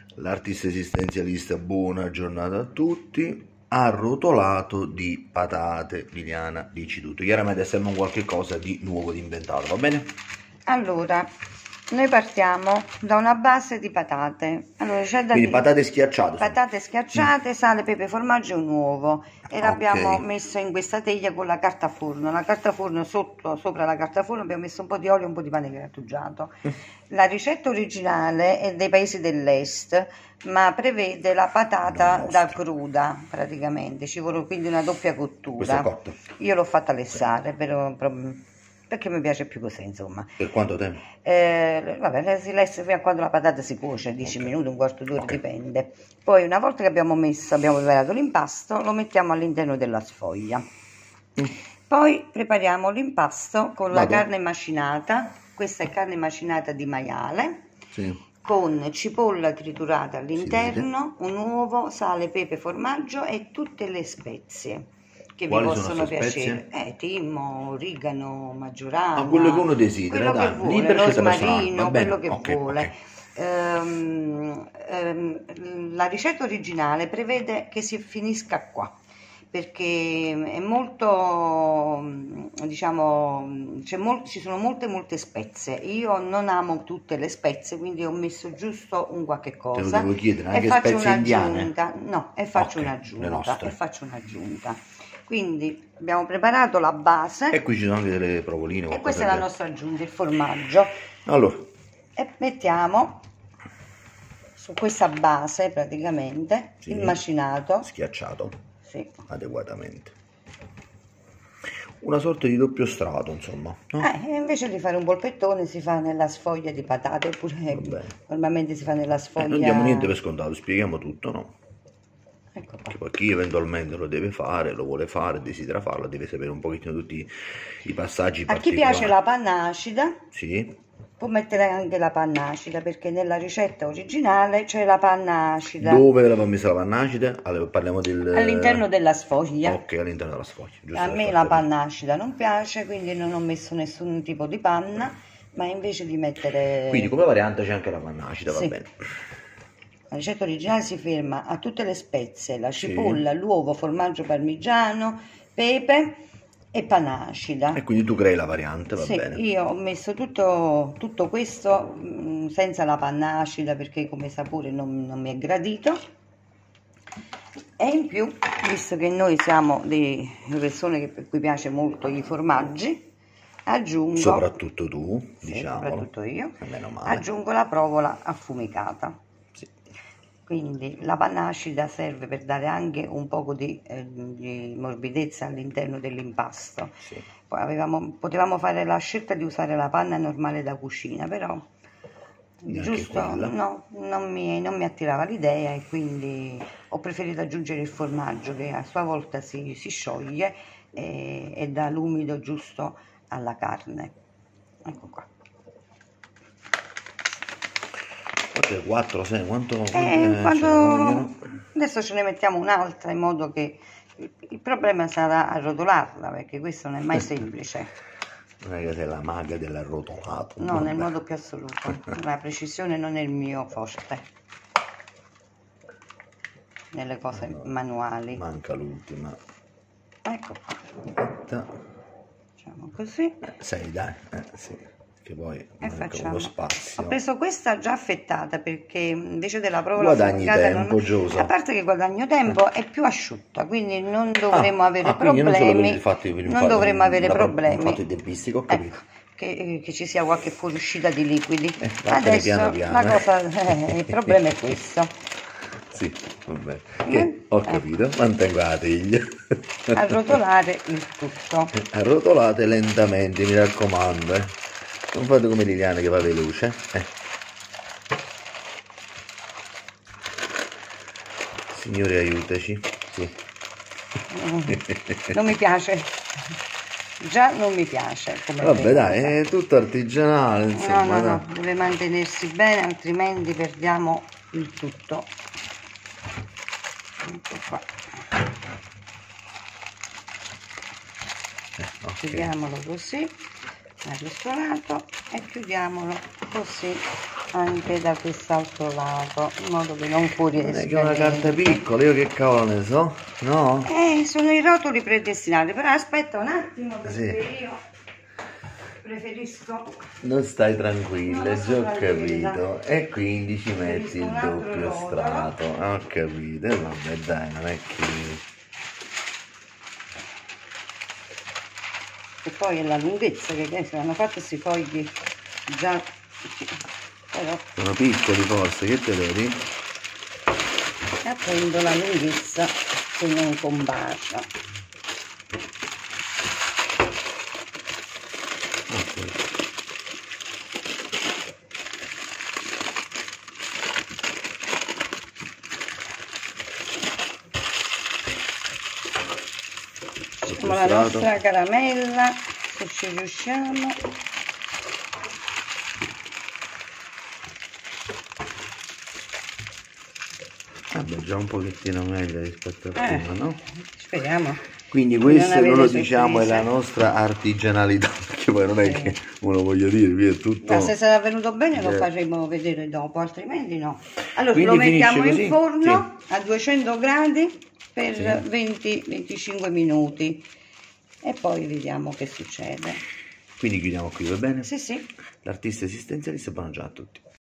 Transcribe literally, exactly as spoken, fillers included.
L'artista esistenzialista, buona giornata a tutti. Arrotolato di patate. Liliana, dici tutto. Chiaramente sembra un qualche cosa di nuovo, di inventato, va bene? Allora, noi partiamo da una base di patate. Allora, c'è da Quindi dire, patate schiacciate. patate schiacciate, mm. sale, pepe, formaggio e un uovo. E okay. L'abbiamo messo in questa teglia con la carta forno. La carta forno sotto, sopra la carta forno abbiamo messo un po' di olio e un po' di pane grattugiato. Mm. La ricetta originale è dei paesi dell'est, ma prevede la patata da cruda praticamente. Ci vuole quindi una doppia cottura. Io l'ho fatta lessare, però... perché mi piace più così, insomma. Per quanto tempo? Eh, vabbè, si lessa fino a quando la patata si cuoce, dieci okay. minuti, un quarto d'ora, okay. dipende. Poi una volta che abbiamo messo, abbiamo preparato l'impasto, lo mettiamo all'interno della sfoglia. Mm. Poi prepariamo l'impasto con Vado. la carne macinata, questa è carne macinata di maiale, sì. con cipolla triturata all'interno, sì, un uovo, sale, pepe, formaggio e tutte le spezie che vi possono piacere, eh, timo, origano, maggiorana, ah, quello che uno desidera, quello dai, che vuole, rosmarino, quello che okay, vuole. Okay. Ehm, ehm, la ricetta originale prevede che si finisca qua, perché è molto, diciamo, c'è mol ci sono molte molte spezie. Io non amo tutte le spezie, quindi ho messo giusto un qualche cosa. Te lo devo chiedere, anche e faccio un'aggiunta, no, e faccio okay, un'aggiunta, e faccio un'aggiunta. Quindi abbiamo preparato la base. E qui ci sono anche delle provoline. E questa è la nostra aggiunta, il formaggio. Allora. E mettiamo su questa base praticamente sì, il macinato. Schiacciato. Sì. Adeguatamente. Una sorta di doppio strato, insomma. No? Eh, invece di fare un polpettone si fa nella sfoglia di patate, oppure normalmente si fa nella sfoglia. Eh, non diamo niente per scontato, spieghiamo tutto, no? Ecco qua. Che poi chi eventualmente lo deve fare, lo vuole fare, desidera farlo, deve sapere un pochettino tutti i passaggi particolari. A chi piace la panna acida, sì, può mettere anche la panna acida, perché nella ricetta originale c'è la panna acida. Dove la messa la panna acida? Allora, parliamo del... all'interno della sfoglia. Ok, all'interno della sfoglia. A me la panna acida non piace, quindi non ho messo nessun tipo di panna, ma invece di mettere... Quindi come variante c'è anche la panna acida, sì, va bene. La ricetta originale si ferma a tutte le spezie, la cipolla, sì, l'uovo, formaggio parmigiano, pepe e panna acida. E quindi tu crei la variante, va sì, bene. Io ho messo tutto, tutto questo mh, senza la panna acida, perché come sapore non, non mi è gradito. E in più, visto che noi siamo delle persone che, per cui piace molto i formaggi, aggiungo... Soprattutto tu, sì, diciamo. Soprattutto io. Meno male. Aggiungo la provola affumicata. Sì. Quindi la panna acida serve per dare anche un po' di, eh, di morbidezza all'interno dell'impasto. Sì. Poi avevamo, potevamo fare la scelta di usare la panna normale da cucina, però neanche giusto no, non, mi, non mi attirava l'idea, e quindi ho preferito aggiungere il formaggio, che a sua volta si, si scioglie e, e dà l'umido giusto alla carne. Ecco qua. quattro, sei, quanto? Eh, quando... Adesso ce ne mettiamo un'altra, in modo che il problema sarà arrotolarla, perché questo non è mai semplice. Non è che sei la maga dell'arrotolato. No, vabbè, nel modo più assoluto. La precisione non è il mio forte nelle cose no, manuali. Manca l'ultima. Ecco qua. Facciamo così. Eh, sei, dai. Eh, sì. Che poi e facciamo. Uno spazio. Ho preso questa già affettata, perché invece della provola guadagni tempo, non... Giosa. a parte che guadagno tempo, è più asciutta, quindi non dovremmo ah, avere ah, problemi. Non, fatti, non dovremmo avere una, problemi. Un fatto di tempistica, ho capito. Ecco, che, che ci sia qualche fuoriuscita di liquidi. Eh, Adesso piano piano, la cosa, eh, il problema è questo. Sì, vabbè. Che, ho capito, eh. Mantengo la teglia. Arrotolare il tutto. Arrotolate lentamente, mi raccomando, eh. Non fate come Liliana che va veloce. Eh. Signore, aiutaci. Sì. Mm, non mi piace. Già non mi piace. Come Vabbè, dai, è tutto artigianale. Insomma, no, no, no, deve mantenersi bene, altrimenti perdiamo il tutto. Ecco qua. Eh, okay. Chiudiamolo così. Da questo lato e chiudiamolo così anche da quest'altro lato, in modo che non fuoriesca. Non è che è una carta piccola, io che cavolo ne so, no? Eh, sono i rotoli predestinati, però aspetta un attimo perché Sì. io preferisco... Non stai tranquilla, Non già sto ho tranquilla. capito. E quindi ci metti Preferisco il un altro doppio rotolo. strato. Ho capito. E vabbè, dai, non è che... E poi è la lunghezza che adesso hanno fatto questi fogli già... Però Sono piccoli forse, che te vedi? attendo la lunghezza che non combacia. Facciamo la nostra caramella, se ci riusciamo. Vabbè, già un pochettino meglio rispetto a Eh, prima, no? Speriamo. Quindi Non questa, avete noi lo diciamo, è la sorprese. nostra artigianalità, perché poi non è che, me lo voglio dire, qui è tutto... Ma se sarà venuto bene lo Eh. faremo vedere dopo, altrimenti no. Allora Quindi lo mettiamo finisce in così? forno a duecento gradi per Sì. venti venticinque minuti e poi vediamo che succede. Quindi chiudiamo qui, va bene? Sì, sì. L'artista esistenzialista, buona giornata a tutti.